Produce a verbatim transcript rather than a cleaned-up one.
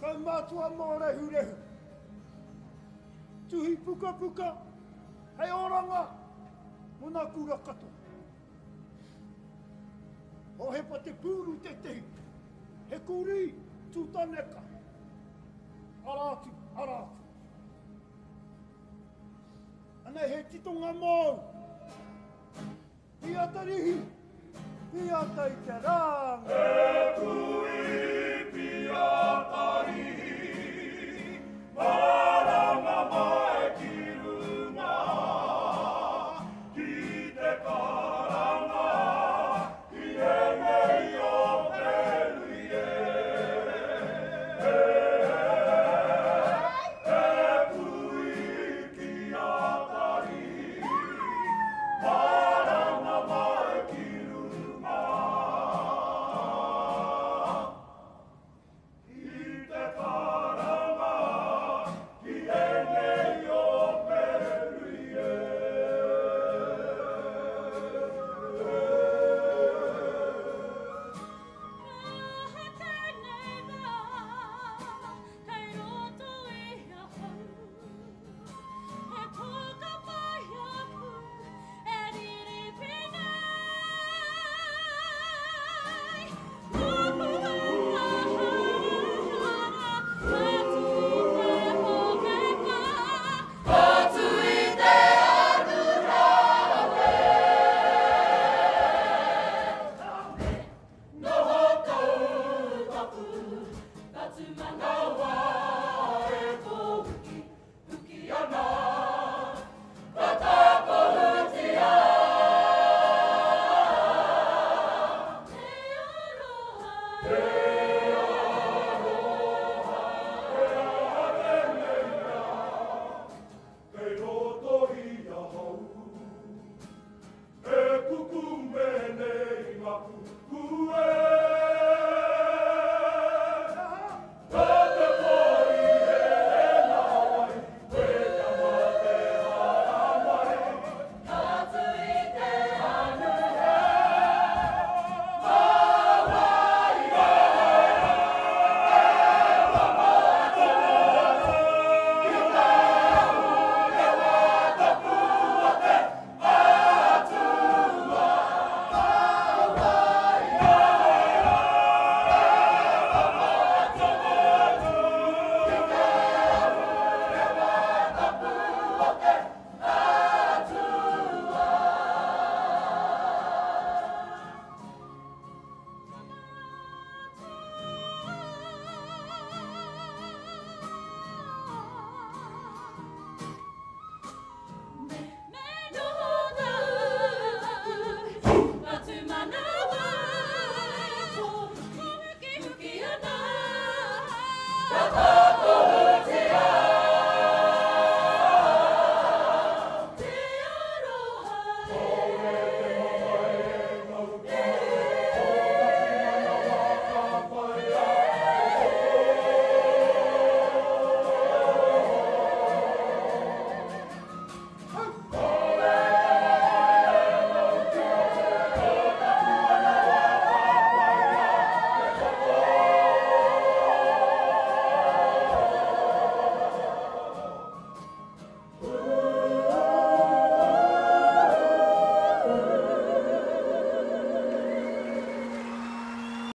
Taumatua mō rehu rehu. Tuhi puka puka, hei oranga, mona kura kato. Ho he pa te pūru te tehi, he kuri tūtaneka. Arātu, arātu. Anei he titonga mōu. Pia tarihi, pia tai te rānga. E kui pia tarihi, maranga mai ki runga. Ki te karanga, ki e nei o peluie. E kui pia tarihi, maranga mai ki runga. Ki te karanga, ki e nei o peluie. No